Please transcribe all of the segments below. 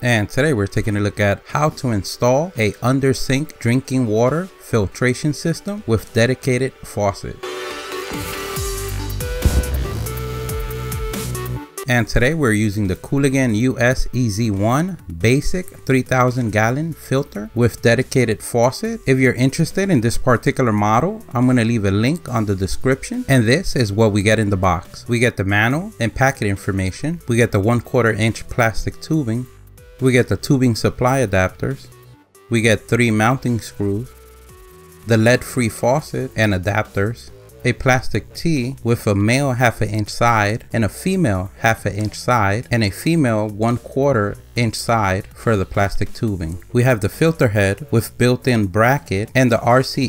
And today we're taking a look at how to install a Undersink drinking water filtration system with dedicated faucet. And today we're using the Culligan EZ basic 3,000 gallon filter with dedicated faucet. If you're interested in this particular model, I'm going to leave a link on the description. And this is what we get in the box. We get the manual and packet information. We get the 1/4 inch plastic tubing. We get the tubing supply adapters. We get 3 mounting screws, the lead-free faucet and adapters, a plastic tee with a male 1/2 inch side and a female 1/2 inch side, and a female 1/4 inch side for the plastic tubing. We have the filter head with built-in bracket and the RC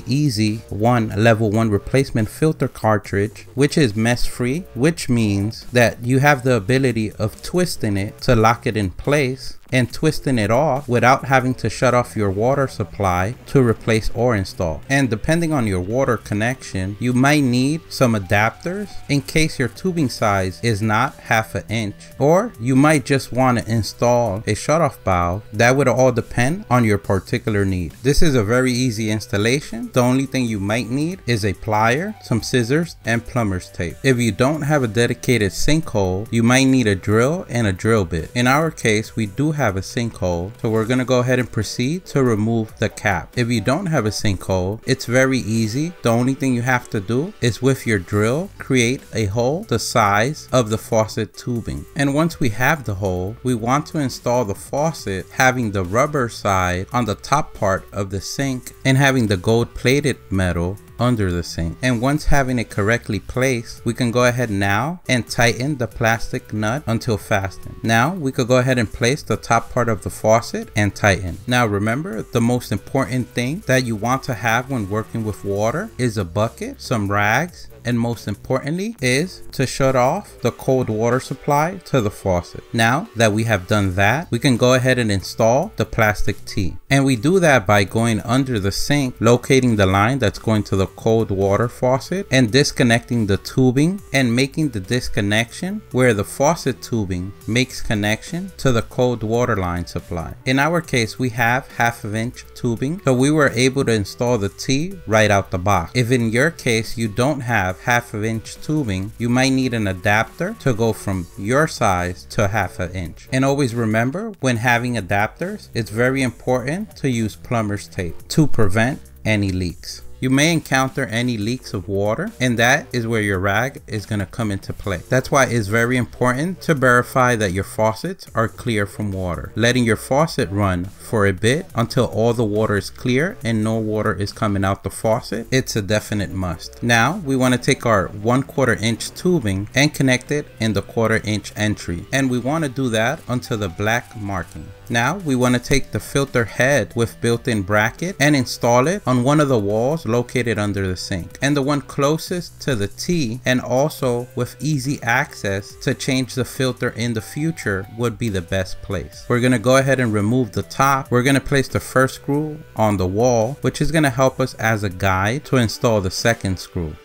EZ level 1 replacement filter cartridge, which is mess free, which means that you have the ability of twisting it to lock it in place and twisting it off without having to shut off your water supply to replace or install. And depending on your water connection, you might need some adapters in case your tubing size is not 1/2 inch, or you might just want to install a shutoff valve. That would all depend on your particular need. This is a very easy installation. The only thing you might need is a plier, some scissors, and plumber's tape. If you don't have a dedicated sink hole, you might need a drill and a drill bit. In our case, we do have a sink hole, so we're going to go ahead and proceed to remove the cap. If you don't have a sink hole, it's very easy. The only thing you have to do is with your drill, create a hole the size of the faucet tubing. And once we have the hole, we want to install the faucet having the rubber side on the top part of the sink and having the gold plated metal under the sink. And once having it correctly placed, we can go ahead now and tighten the plastic nut until fastened. Now we could go ahead and place the top part of the faucet and tighten. Now remember, the most important thing that you want to have when working with water is a bucket, some rags, and most importantly is to shut off the cold water supply to the faucet. Now that we have done that, we can go ahead and install the plastic tee. And we do that by going under the sink, locating the line that's going to the cold water faucet and disconnecting the tubing and making the disconnection where the faucet tubing makes connection to the cold water line supply. In our case, we have 1/2 inch tubing, so we were able to install the tee right out the box. If in your case you don't have 1/2 inch tubing, you might need an adapter to go from your size to 1/2 inch. And always remember, when having adapters, it's very important to use plumber's tape to prevent any leaks. You may encounter any leaks of water, and that is where your rag is going to come into play. That's why it's very important to verify that your faucets are clear from water. Letting your faucet run for a bit until all the water is clear and no water is coming out the faucet, it's a definite must. Now we want to take our 1/4 inch tubing and connect it in the 1/4 inch entry, and we want to do that until the black marking. Now we want to take the filter head with built-in bracket and install it on one of the walls located under the sink, and the one closest to the tee, and also with easy access to change the filter in the future would be the best place. We're going to go ahead and remove the top. We're going to place the first screw on the wall, which is going to help us as a guide to install the second screw.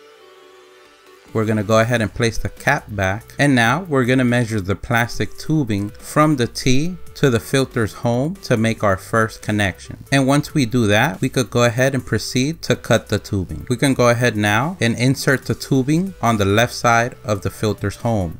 We're going to go ahead and place the cap back, and now we're going to measure the plastic tubing from the tee to the filter's home to make our first connection. And once we do that, we could go ahead and proceed to cut the tubing. We can go ahead now and insert the tubing on the left side of the filter's home.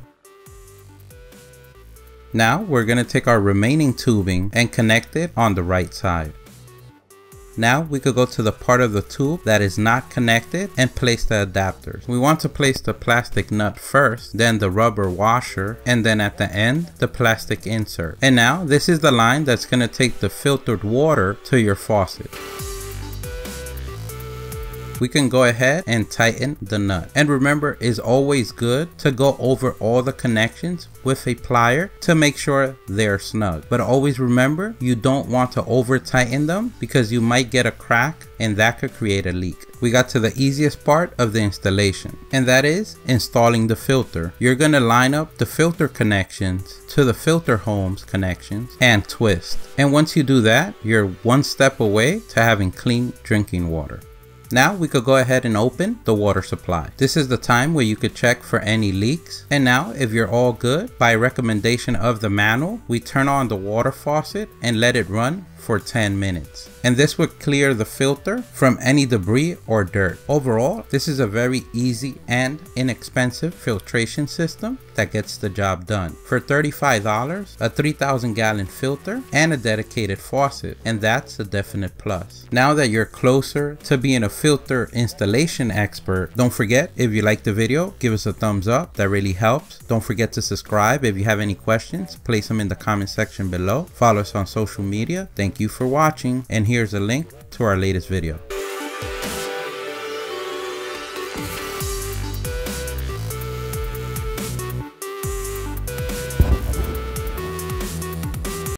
Now we're going to take our remaining tubing and connect it on the right side. Now we could go to the part of the tube that is not connected and place the adapters. We want to place the plastic nut first, then the rubber washer, and then at the end, the plastic insert. And now this is the line that's going to take the filtered water to your faucet. We can go ahead and tighten the nut. And remember, it's always good to go over all the connections with a plier to make sure they're snug. But always remember, you don't want to over tighten them because you might get a crack and that could create a leak. We got to the easiest part of the installation, and that is installing the filter. You're going to line up the filter connections to the filter home's connections and twist. And once you do that, you're one step away to having clean drinking water. Now we could go ahead and open the water supply. This is the time where you could check for any leaks. And now if you're all good, by recommendation of the manual, we turn on the water faucet and let it run for 10 minutes. And this would clear the filter from any debris or dirt. Overall, this is a very easy and inexpensive filtration system that gets the job done. For $35, a 3,000 gallon filter and a dedicated faucet, and that's a definite plus. Now that you're closer to being a filter installation expert, don't forget, if you like the video, give us a thumbs up. That really helps. Don't forget to subscribe. If you have any questions, place them in the comment section below. Follow us on social media. Thank you for watching, and here's a link to our latest video.